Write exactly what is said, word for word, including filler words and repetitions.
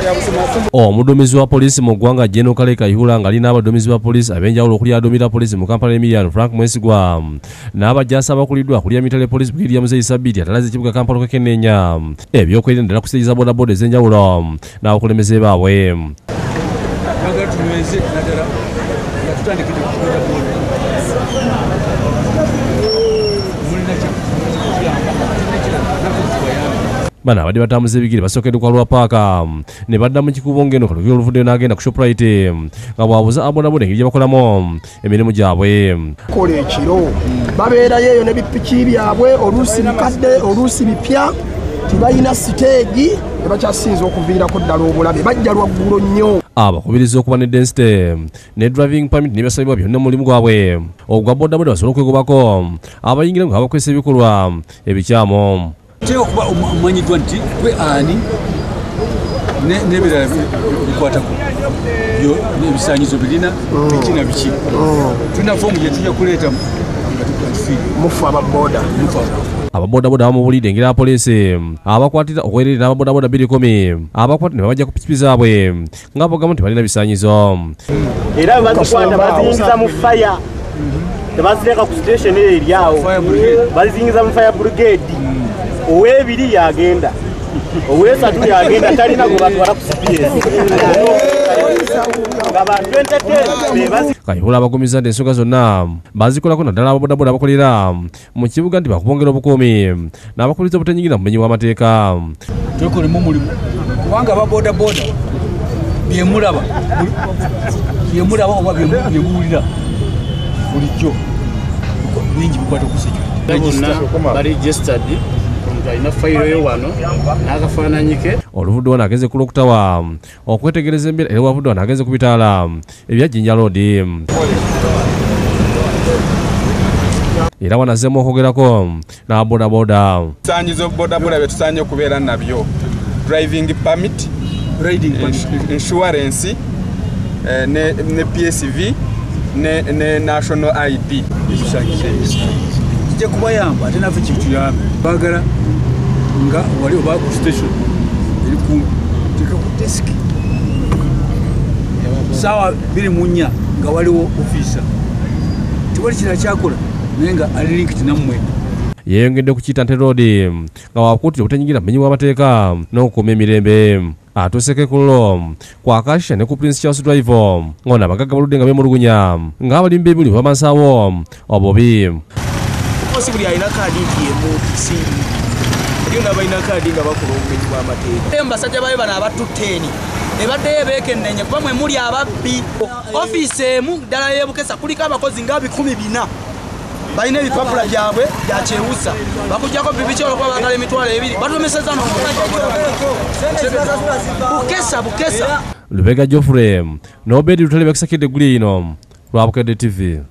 Omuduumizi wa poliisi mu ggwanga Gen.Kayihura ng'alina abaduumizi ba poliisi ab'enjawulo okuli aduumira poliisi mu Kampala Emiliano Frank Mwesigwa n'abajaasi abakuliddwa kulya Lutale poliisi Bukedde Muzeyi Sabbiiti atalaze ekibuga Kampala okwekenneenya ebyokwerinda ddala ku siteegi za bodaboda ez'enjawulo n'abakulembeze baabwe. Bana abadde batambuza ebigere basookedde kwa Lwapaaka ne badda mu kikubo ngeno kalukiro oluvuddeyo n'agenda ku Shoprite nga bwabuuza abodaboda engeri gye bakolamu emirimu gyabwe. Kola ekiro babeerayo eyo ne bipiki byabwe oluusi bikadde oluusi bipya tibalina siteegi ne bakyasinza okuviirako ddala obulabe bajja lwaggulo nnyo. Abakubirizza okuba ne density ne driving permit n'ebyasabibwa byonna mu mulimu gwabwe ogwa bodaboda basobole okwegobako abayingira nga bakozesa ebikolwa ebikyamu. Teo kuba umanyiddwa nti gwe ani n'ebirala bikwatako byo n'ebisaanyizo birina biki na biki. Tulina foomu gye tujja kuleeta mufu ababoda ababodaboda bamubulidde engeri apoliisi abakwatira okwererera ababodaboda bbiri kumi abakwata ne babajja ku pikipiki zaabwe nga bagamu tebalina bisaanyizo. Era bazikwata baziyingiza mu faya tebaziteeka ku station eyo eri awo baziyingiza mu fire brigade. Owebiri yagenda owesatu yagenda talina gwe batwala ku C P S. Kayihura abagumiza nti ensonga zonna bazikolako naddala ababodaboda abakolera mu kibuga nti bakubongera obukuumi n'abakuliza obutenyingira mu bumenyi bw'amateeka. Twekolemu omulimu kubanga ababodaboda byemulaba byemulaba oba byemuwulira bulijjo bingi bikwata ku security baregistered alina fayiro yo wano n'akafaananyi ke. Oluvudde wano ageze ku Lukutawa okwetegereza embeera era wavudde wano ageze ku bitaala ebya Jinja Road era wanazzeemu okwogerako n'abodaboda. Bisaanyizo bodaboda bye tusaanye okubeera nabyo driving permit, insurance ne P S V ne national I D. Kijja kubayamba ate naffe kituyambe baagala nga wali oba ku station eri ku teka ku desk sawa biri mu nnya nga waliwo ofisa tewali kirala kyakola naye nga ali linked nammwe. Yeeyongedde ku Kitante Road nga wakuutira obutenyingira bumenyi bw'amateeka n'okukuuma emirembe. Atuuseko ekululo kwa Kasha ne ku Prince Charles Drive ng'ono abagagga baludde nga beemulugunya ng'abalimi b'ebimuli bamansawo obubi. Buli alina kaadi nti yemutisi eri nga balina kaadi nga bakola obumenyi bw'amateeka. Mbasajja babe bano abatutteni ne baddeyo beekenneenye kuba mwe muli ababbi. Ofiisi emu ddala y'e kuliko abakozi nga bikumi bina balina ebipapula byabwe bya kyewusa bakujjako bibiki olwokuba baagala emitwalo ebiri batomeseza bukesa bukesa. Lubega Geoffrey n'Obeid Lutale bakisakidde eggulu ino lwa Bukedde T V.